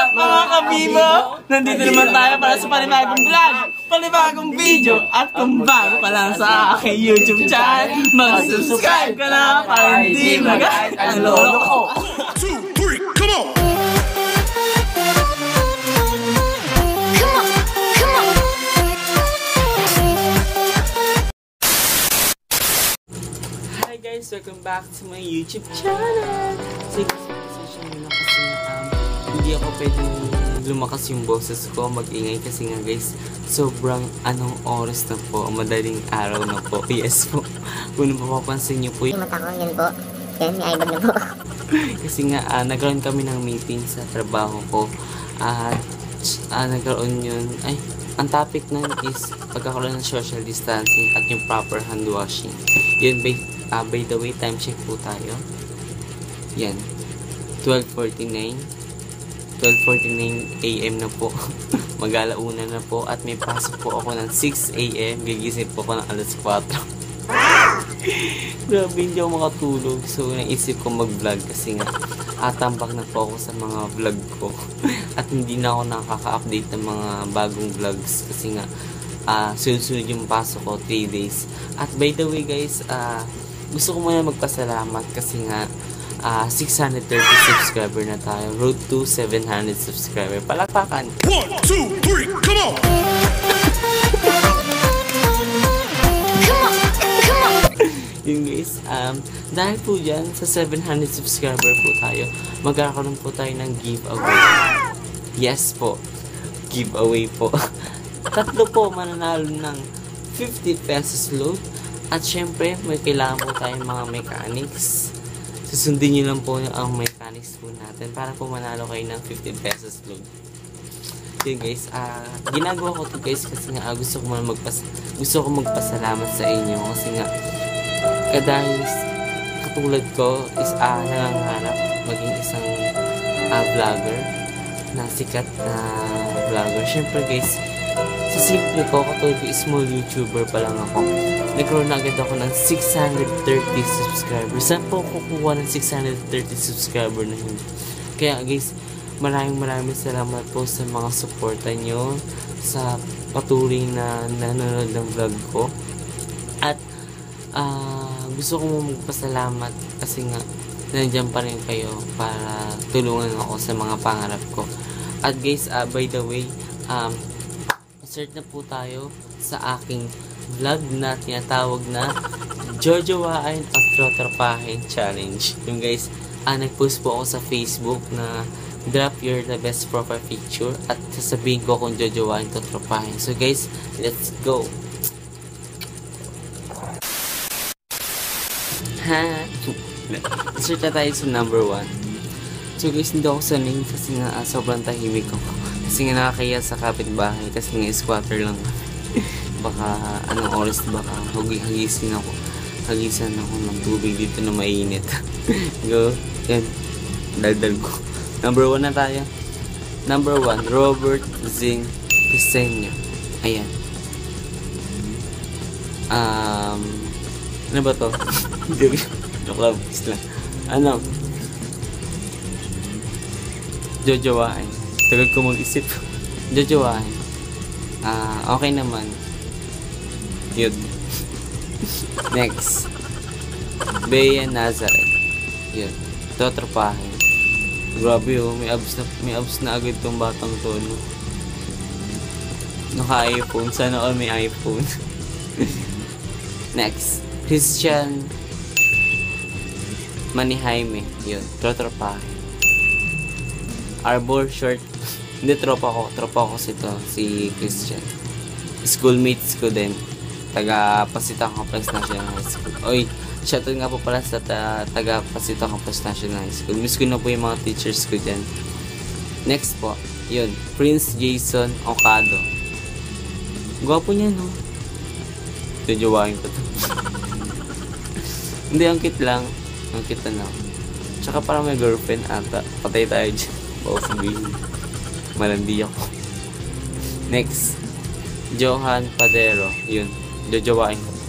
mga kabibo? Nandito naman tayo para sa panibagong vlog, panibagong video. At kung bago ka lang sa aking YouTube channel, mag-subscribe ka na para hindi mag-ay ang lolo ko. 2, 3, come on! Hi guys, welcome back to my YouTube channel. So guys, pasensya nyo na kasi hindi ako pwedeng lumakas yung boses ko, mag-ingay kasi nga guys, sobrang anong oras na po, madaling araw na po. Yes po, kung mapapansin nyo po yung mata ko, yan po. Yan, may eyebag na po. Kasi nga, nagkaroon kami ng meeting sa trabaho ko. At nagkaroon yun, ang topic nun is pagkakaroon ng social distancing at yung proper hand washing. Yun, by the way, time check po tayo. Yan, 12:49 AM na po. Mag-alauna na po at may pasok po ako ng 6 AM. Gigising po ako ng alas 4. Grabe, hindi ako makatulog. So, naisip ko mag-vlog kasi nga atambak na po ako sa mga vlog ko. At hindi na ako nakaka-update ng mga bagong vlogs kasi nga sunod-sunod yung pasok ko, 3 days. At by the way guys, gusto ko muna magpasalamat kasi nga 630 subscriber na tayo. Road to 700 subscriber. Palakpakan! 1, 2, 3, come on! Yun guys, dahil po dyan sa 700 subscriber po tayo, magkakaroon po tayo ng giveaway. Yes po, giveaway po. Tatlo po mananalo ng 50 pesos load. At syempre, may kailangan po tayong mga mechanics. Susundin nyo lang po ang mechanics po natin para po manalo kayo ng 50 pesos load. Yun guys, ginagawa ko to guys kasi nga gusto ko magpasalamat sa inyo kasi nga dahil katulad ko is nangangarap maging isang vlogger na sikat na vlogger. Syempre guys, sa simple ko, katulad ko small YouTuber pa lang ako, nagkaroon na agad ako ng 630 subscribers. Saan po kukuha ng 630 subscriber na yun? Kaya guys, maraming salamat po sa mga suporta nyo, sa patuloy na nanonood ng vlog ko. At gusto ko magpasalamat kasi nga nandiyan pa rin kayo para tulungan ako sa mga pangarap ko. At guys, by the way, search na po tayo sa aking vlog na tinatawag na Jojowain at Trotropahin Challenge. Yung guys, nag-post po ako sa Facebook na drop your the best profile picture at sasabihin ko kung jojowain to tropahin. So guys, let's go! Search na tayo sa number 1. So guys, hindi ako sanay kasi nga sobrang tahimik ako. Kasi nga nakakaya sa kapitbahay kasi nga squatter lang. Baka anong oras baka hagisan ako ng tubig dito na mainit. Go, yan, daldal ko. Number 1 na tayo. Number 1, Robert Zing Cristeño. Ayan. Ano ba to? Joke lang. Ano? Jojowain. Tagal ko mag-isip. Jojowain. Okay naman. Yun. Next. Bea Nazareth. Yun. Totropahin. Grabe oh, may abs na agad tong batang to, no? Naka-iPhone. Sana all may iPhone. Next. Christian Manijaime. Yun. Totropahin. Arbor Short. Hindi, tropa ko si Christian. Schoolmates ko din. Taga Pasitang Complex National High School. Oy, shoutout nga po pala sa taga Pasitang Complex National High School. Miss ko na po yung mga teachers ko dyan. Next po, yun, Prince Jason Ocado. Gwapo niya, no? Jojowain ko to. Hindi, ang cute lang. Ang cute na. Tsaka parang may girlfriend ata. Patay tayo dyan. Baka sabihin. Malandi ako. Next. Johan Padero. Yun. Jojowain ko.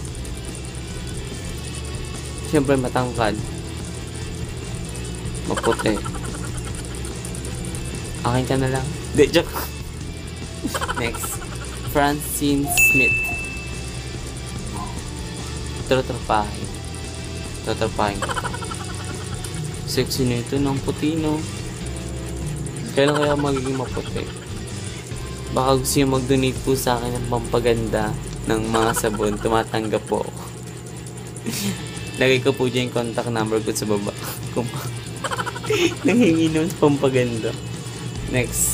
Siyempre matangkad. Maputi. Akin ka na lang. Di, joke. Next. Francine Smith. Trotropahin. Trotropahin ko. Sexy nito ng puti, no? Kailan kaya magiging maputi? Baka gusto nyo mag-donate po sa akin ng pampaganda ng mga sabon. Tumatanggap po ako. Lagay ko po dyan yung contact number ko sa baba. Kung nanghingi ng pampaganda. Next.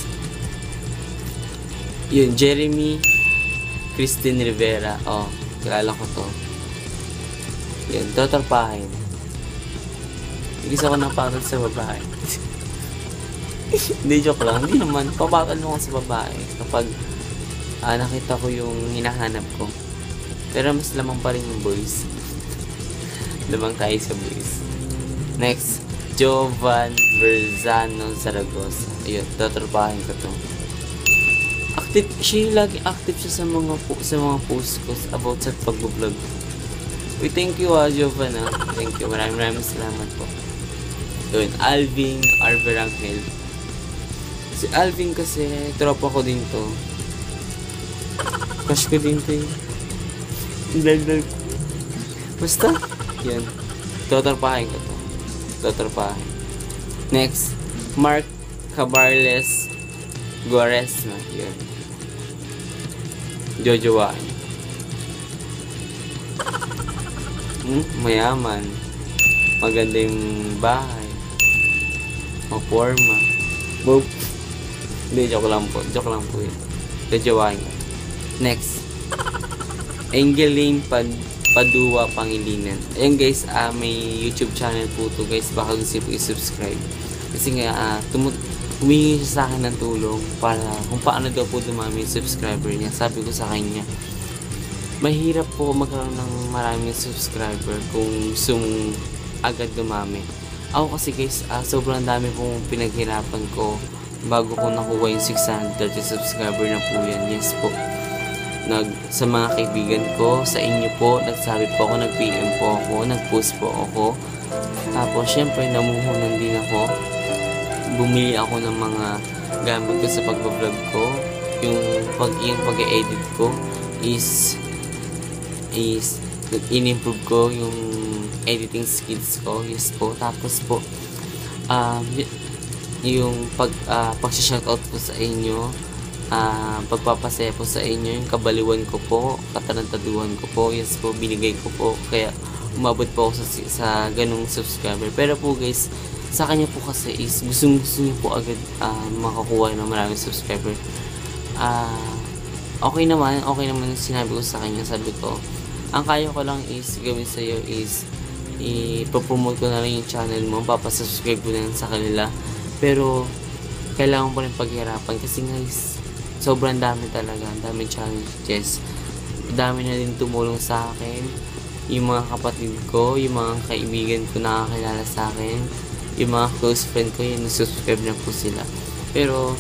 Yun, Jeremy Christine Rivera. Oh, kilala ko to. Yun, totorpahin. Igis ako ng pakal sa babae. Hindi, joke lang. Hindi naman. Papakal ako sa babae kapag nakita ko yung hinahanap ko. Pero mas lamang pa rin yung boys. Lamang tayo sa boys. Next, Jovan Verzano Zaragoza. Ayun, totorpahin ko to. Active, lagi active siya sa mga posts ko about sa pag-vlog. We thank you, Jovan. Thank you. Maraming salamat po. Yun, Alvin Arberangel. Si Alvin kasi, tropa ko din to. Crush ko din to. Dagdag. Basta, yan. Totorpahin ko to. Totorpahin. Next, Mark Cabarles Guaresma. Yun. Jojowain. Mayaman. Maganda yung bahay. Maporma. Boop. Hindi, joke lang po. Joke lang po yun. Jojowain ko. Next. Angeline Padua Pangilinan. Ayan guys, may YouTube channel po to guys. Baka gusto po i-subscribe. Kasi nga, humingi siya sa akin ng tulong para kung paano daw po dumami yung subscriber niya. Sabi ko sa kanya, mahirap po magkaroon ng maraming subscriber kung gusto mong agad dumami. Ako kasi guys, sobrang dami pong pinaghirapan ko bago ko nakuha yung 630 subscriber na po yan. Yes po. Sa mga kaibigan ko, sa inyo po, nagsabi po ako, nag-PM po ako, nag-post po ako. Tapos syempre namuhunan din ako. Bumili ako ng mga gamit ko sa pag-vlog ko. Yung pag-edit ko is in-improve ko yung editing skills ko. Yes po. Tapos po yung pag-shoutout po sa inyo, pagpapasaya po sa inyo, yung kabaliwan ko po, katarantaduhan ko po, yes po, binigay ko po. Kaya umabot po ako sa ganung subscriber. Pero po guys, sa kanya po kasi is gusto niyo po agad makakuha ng maraming subscriber. Okay naman yung sinabi ko sa kanya. Sabi ko, ang kaya ko lang is gawin sa iyo is ipopromote ko na lang yung channel mo, papasubscribe ko na lang sa kanila. Pero kailangan ko rin paghirapan kasi guys, sobrang dami talaga, daming challenges. Dami na din tumulong sa akin, yung mga kapatid ko, yung mga kaibigan ko nakakilala sa akin, yung mga close friend ko, yung subscribe na po sila. Pero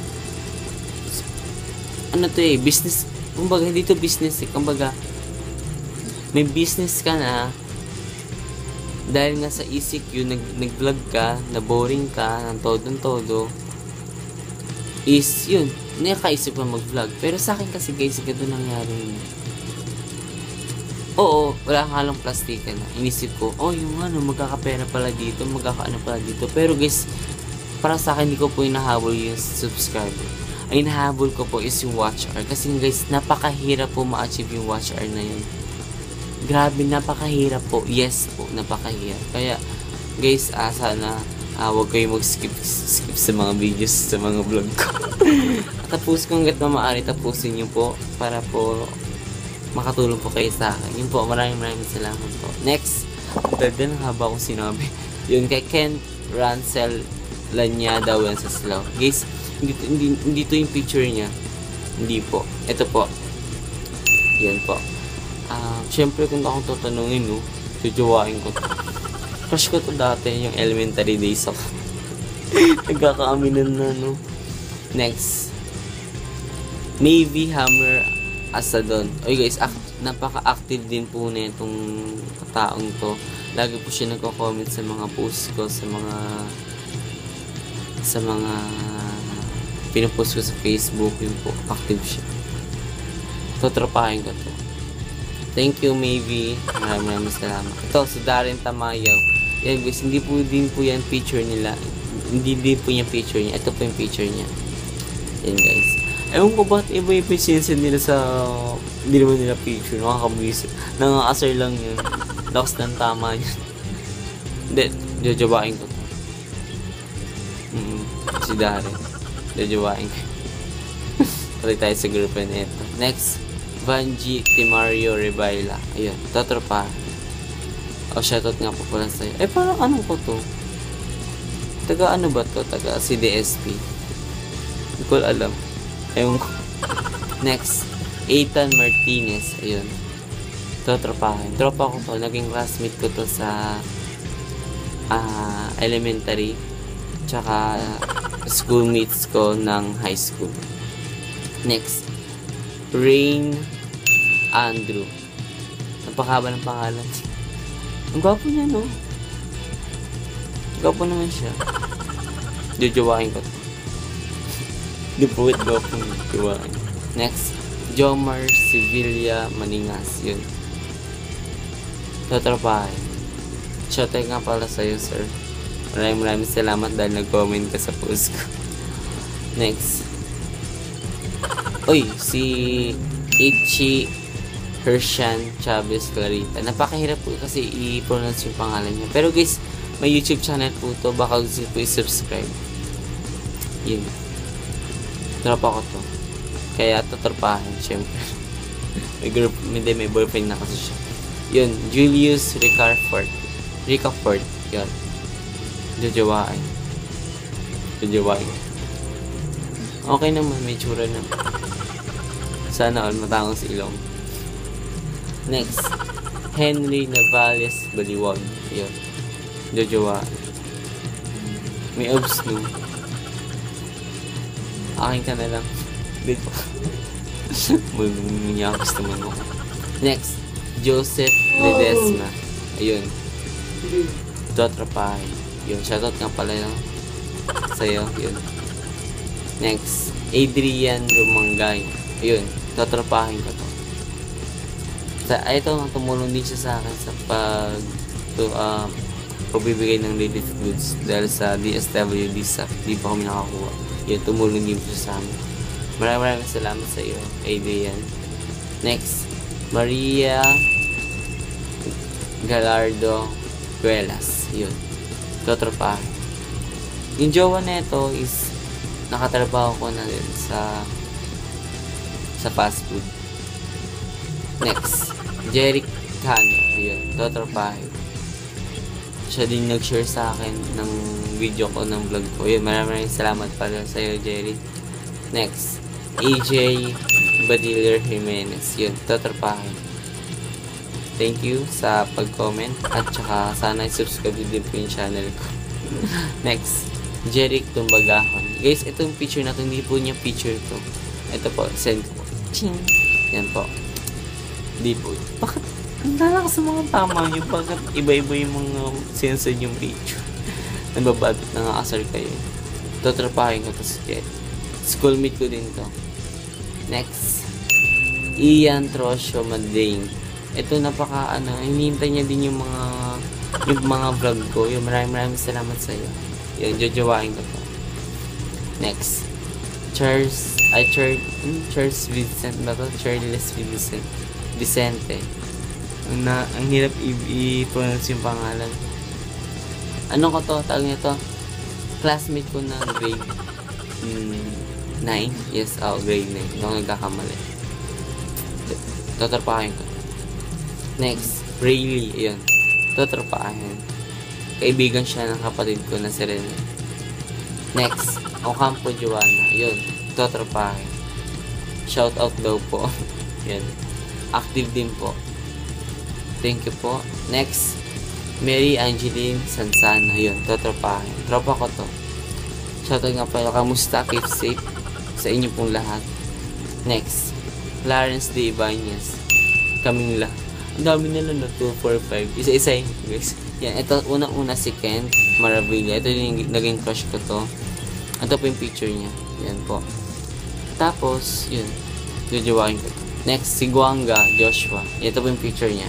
ano to business, kumbaga hindi to business kumbaga may business ka na dahil nga sa ECQ nag-vlog ka, na boring ka ng todo is yun, nakakaisip ka mag-vlog. Pero sa akin kasi guys, ganito nangyari. Oo, wala kang halong plastika na. Inisip ko, yung magkakapera pala dito, magkakaano pala dito. Pero guys, para sa akin, hindi ko po hinahabol yung subscriber. Ang hinahabol ko po is yung watch hour. Kasi guys, napakahirap po ma-achieve yung watch hour na yun. Grabe, napakahirap po. Yes po, napakahirap. Kaya, guys, sana huwag kayo mag-skip sa mga videos, sa mga vlog ko. Tapos kung hanggat na maaari, tapusin nyo po para po makatulong po kayo sa akin. Yun po, maraming salamat po. Next, dagdag na haba akong sinabi. Yun, kay Ken Rancel Lanyada Wenceslao. Guys, hindi to yung picture niya. Hindi po. Ito po. Yan po. Siyempre kung akong tatanungin, tujuwain ko. Crush ko to dati, yung elementary days ako. Nagkakaaminan na, Next. Navy Hammer Asadon. Oy guys, napaka-active din po na itong taong to. Lagi po siya nagko-comment sa mga posts ko, sa mga pinupost ko sa Facebook, yun po, active siya. Totropahin ko to. Thank you, Maybe. Maraming salamat. Ito, si Darren Tamayaw. Yan guys, hindi po din po yan picture nila. Hindi din po yung picture niya. Ito po yung picture niya. Yan guys. Ewan ko ba't iba yung sinsen nila sa... Hindi naman nila picture. Nakakabis. Nangakasar lang yun. Lakas ng tama yun. Hindi. Jojobain ko to. Si Darren. Jojobain ko. Tuloy tayo sa girlfriend ito. Next. Vanji Timario Rebaila. Ayun. Totropa. O, shoutout nga po pala sa'yo. Parang ano ko to? Taga ano ba to? Taga CDSP. Hindi ko alam. Ayun ko. Next. Ethan Martinez. Ayun. Totropahin. Tropa ko to. Naging classmate ko to sa elementary. Tsaka schoolmates ko ng high school. Next. Rain Andrew. Napakahaba ng pangalan. Ang gwapo niya, no? Gwapo naman siya. Jojowain ko to. Di po it gwapo niya. Jojowain. Next. Jomar Sevilla Maningas. Yun. Totropahin. Shoutout nga pala sa'yo, sir. Maraming salamat dahil nag-comment ka sa post ko. Next. Uy, si Ichi Hershan Chavez Clarita. Napakahirap po kasi i-pronounce yung pangalan niya. Pero guys, may YouTube channel po to. Baka gusto po i-subscribe. Yun. Tropa ko to. Kaya totropahin, syempre. may boyfriend na kasi siya. Yun, Julius Ricafort. Yun. Jojowain. Okay naman, may tsura naman. Sana all matangos ilong. Next. Henry Navales Baliwag. Yun. Jojowain. May obs no. Akin ka na lang. Dito. Magmumiyakos naman ako. Next. Joseph Ledesma. Ayun. Totropahin. Yun. Shoutout nga pala yun. Sa'yo. Yun. Next. Adrian Rumangay. Ayun. Totropahin ko to. Ito, tumulong din siya sa akin sa pagbibigay ng relief goods dahil sa DSWD sa di pa kami nakakuha. Yun, tumulong din siya sa amin. Maraming salamat sa iyo, Adrian. Next. Maria Galardo Guelas. Yun. Totropahin. Yung jowa na ito is nakatrabaho ko na din sa fast food. Next, Jeric Cano. Ayun, totropahin. Siya din nag-share sa akin ng video ko, ng vlog ko. Ayun, maraming salamat pala sa iyo, Jeric. Next, AJ Badiller Jimenez. Yun, totropahin. Thank you sa pag-comment at saka sana i-subscribe din po yung channel ko. Next, Jeric Tumbagahon. Guys, itong picture na ito, hindi po niya picture to. Ito po, send ko. Ching! Yan po. Di po. Bakit? Ang dala ka sa mga tama nyo. Bakit iba-iba yung mga sensor yung picture? Nababadot na nga-asar kayo. Totropahin ko to si Jet. Schoolmate ko din to. Next. Ian Trosio Madeleine. Ito hinihintay niya din yung mga vlog ko. Yung maraming salamat sa iyo. Yung jojowain ko to. Next. Charles Vincent ba to? Charles Vicente. Ang hirap i-pronounce yung pangalan. Ano ko to? Tawag niya to? Classmate ko na grade 9. Yes, grade 9. Hindi ako nagkakamali. Totropahin ko. Next, Rayleigh. Ayun. Totropahin. Kaibigan siya ng kapatid ko na si Rene. Next, Ocampo Joanna. Ayun. Totropahin. Shout out daw po. Yan. Active din po. Thank you po. Next, Mary Angeline Sansana. Ayun. Totropahin. Tropa ko to. Shout out nga pala. Kamusta? Keep safe sa inyo pong lahat. Next, Clarence D. Ibanez. Kaming lahat. Ang dami nila na 2, 4, 5. Isa-isa yun, guys. Yan. Ito, unang-una si Kent Maravilla. Ito yung naging crush ko to. Ito po yung picture niya. Yan po. Tapos, yun. Jujuwain ko. Next, si Guanga Joshua. Ito po yung picture niya.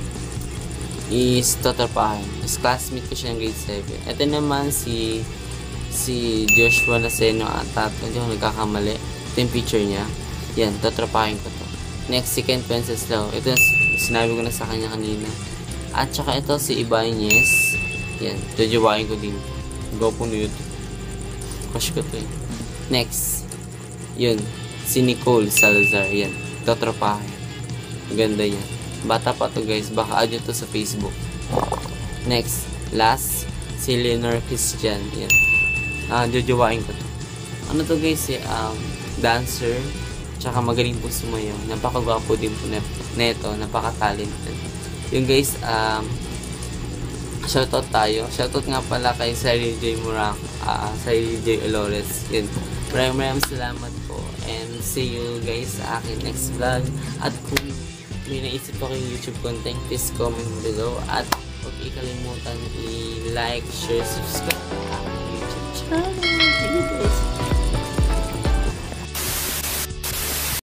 Is totropahin. Is classmate ko siya ng grade 7. Ito naman si Joshua Laceno ata. Hindi ako nagkakamali. Ito yung picture niya. Yan, totropahin ko to. Next, si Ken Wenceslao. Ito sinabi ko na sa kanya kanina. At saka ito si Ibanez. Yan, jujuwain ko din. Go po na YouTube. Crush ko to eh. Next, yun, si Nicole Salazar. Yan, totropahin. Ganda yan. Bata pa to guys, baka add nyo to sa Facebook. Next, last, si Leonor Christian. Yan. Jujuwain ko to. Ano to guys eh, dancer, tsaka magaling po sumayaw. Napakagwapo din po neto, napaka-talented. Yung guys, shoutout tayo. Shoutout nga pala kay Sally J. Murak, Sally J. Olores. Yan. Maraming salamat po. And see you guys sa akin next vlog. At kung may naisip po kayong YouTube content, please comment below. At huwag ikalimutan i-like, share, subscribe.